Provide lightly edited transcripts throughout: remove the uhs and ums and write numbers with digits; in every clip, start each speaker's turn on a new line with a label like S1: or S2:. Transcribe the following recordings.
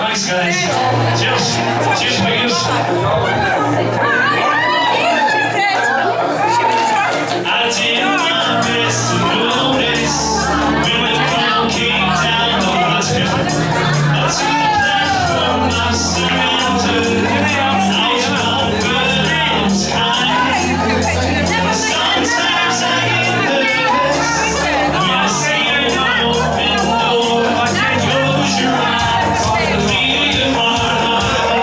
S1: Thanks, guys. Cheers. Cheers, fingers. I did my best to notice when the crowd came down the last hill. I took the platform, I surrendered. I was wrong, but I was kind. Sometimes I get nervous when I see an open door. Close your eyes, leave your heart.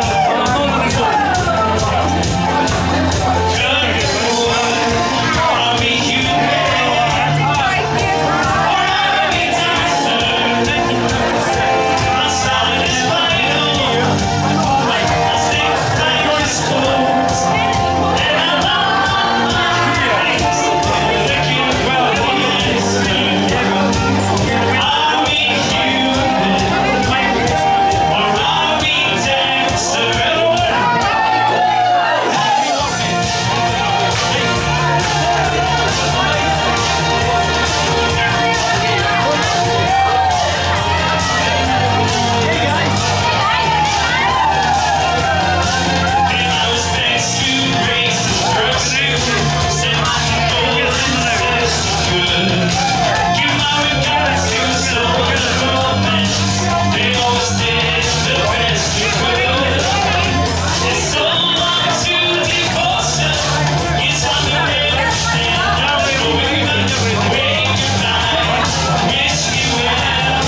S1: I'll be human, or I'll be dancer. My sound is vital. I think time is close, and I'm on my knees, looking for the answer. I'll be human, or I'll be dancer. And I was thanks to racist pursuit, said my people is so good. Give my regards to some of the romance, they always did the best they could. It's so long to devotion, it's understand. I'm going away goodbye, wish you well.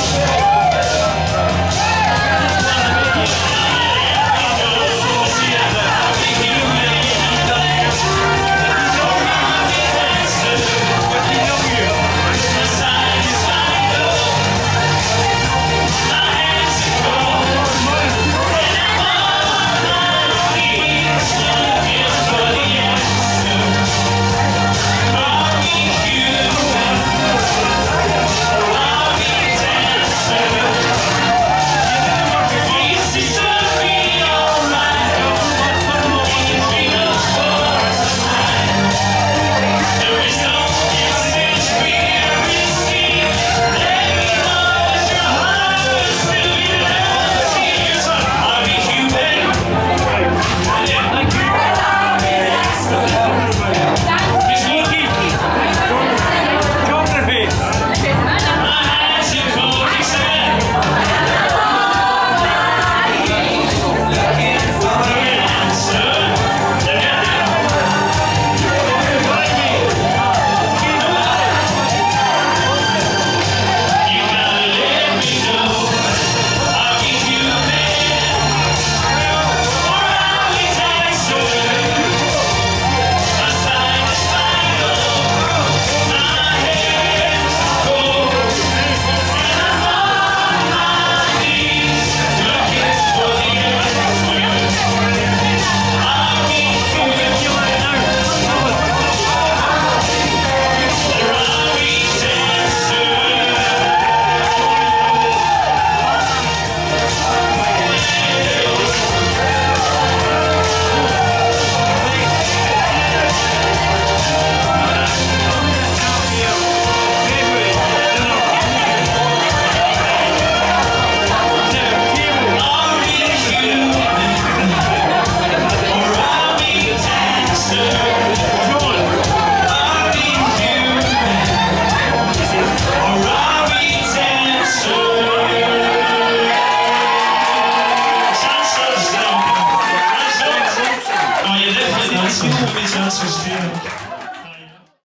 S1: Dancers,